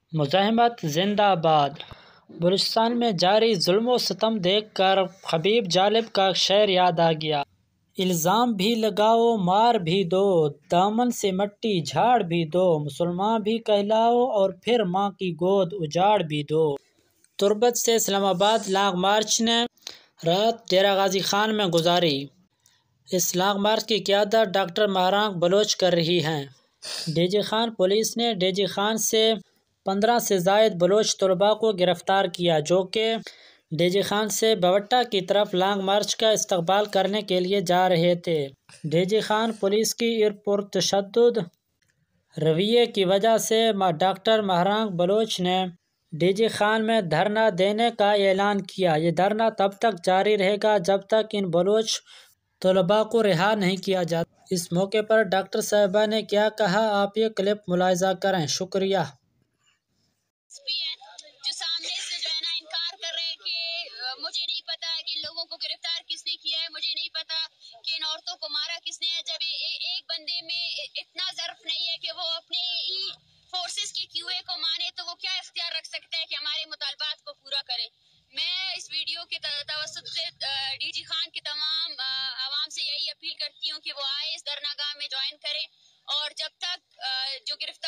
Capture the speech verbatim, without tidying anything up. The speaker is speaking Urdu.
مزاحمت زندہ باد۔ بلوچستان میں جاری ظلم و ستم دیکھ کر حبیب جالب کا شعر یاد آ گیا۔ الزام بھی لگاؤ مار بھی دو، دامن سے مٹی جھاڑ بھی دو، مسلمان بھی کہلاؤ اور پھر ماں کی گود اجاڑ بھی دو۔ تربت سے اسلام آباد لانگ مارچ نے رات ڈیرہ غازی خان میں گزاری۔ اس لانگ مارچ کی قیادت ڈاکٹر مہرانگ بلوچ کر رہی ہیں۔ ڈی جی خان پولیس نے ڈی جی خان سے پندرہ سے زائد بلوچ طلباء کو گرفتار کیا جو کہ ڈی جی خان سے بوٹہ کی طرف لانگ مارچ کا استقبال کرنے کے لیے جا رہے تھے۔ ڈی جی خان پولیس کی پرتشدد رویے کی وجہ سے ڈاکٹر مہرانگ بلوچ نے ڈی جی خان میں دھرنا دینے کا اعلان کیا۔ یہ دھرنا تب تک جاری رہے گا جب تک ان بلوچ طلباء کو رہا نہیں کیا جاتا۔ اس موقع پر ڈاکٹر صاحبہ نے کیا کہا، آپ یہ کلپ ملاحظہ کریں۔ شکریہ۔ جو سامنے سے جو ہے نا انکار کر رہے ہیں کہ مجھے نہیں پتا کہ ان لوگوں کو گرفتار کس نے کیا ہے، مجھے نہیں پتا کہ ان عورتوں کو مارا کس نے ہے۔ جب ایک بندے میں اتنا ظرف نہیں ہے کہ وہ اپنے ہی فورسز کے کیو اے کو مانے تو وہ کیا اختیار رکھ سکتا ہے کہ ہمارے مطالبات کو پورا کرے۔ میں اس ویڈیو کے توسط سے ڈی جی خان کے تمام عوام سے یہی اپیل کرتی ہوں کہ وہ آئے اس دھرنا گاہ میں جوائن کریں اور جب تک جو گرفتار